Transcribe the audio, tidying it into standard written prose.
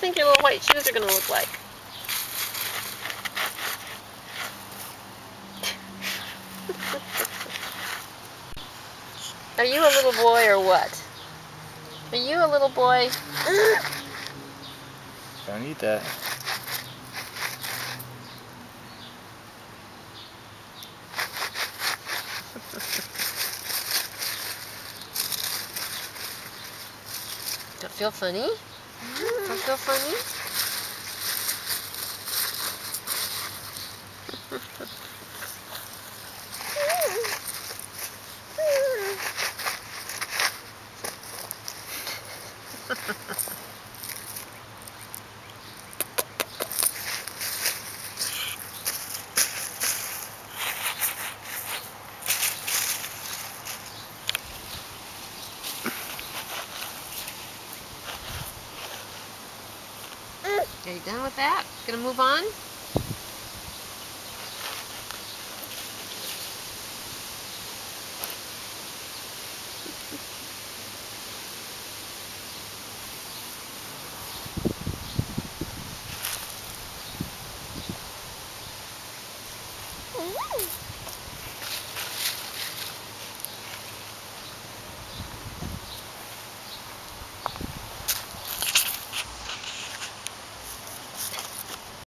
think your little white shoes are going to look like? Are you a little boy or what? Are you a little boy? Don't eat that. Don't feel funny? Don't feel funny? Are you done with that? Gonna move on?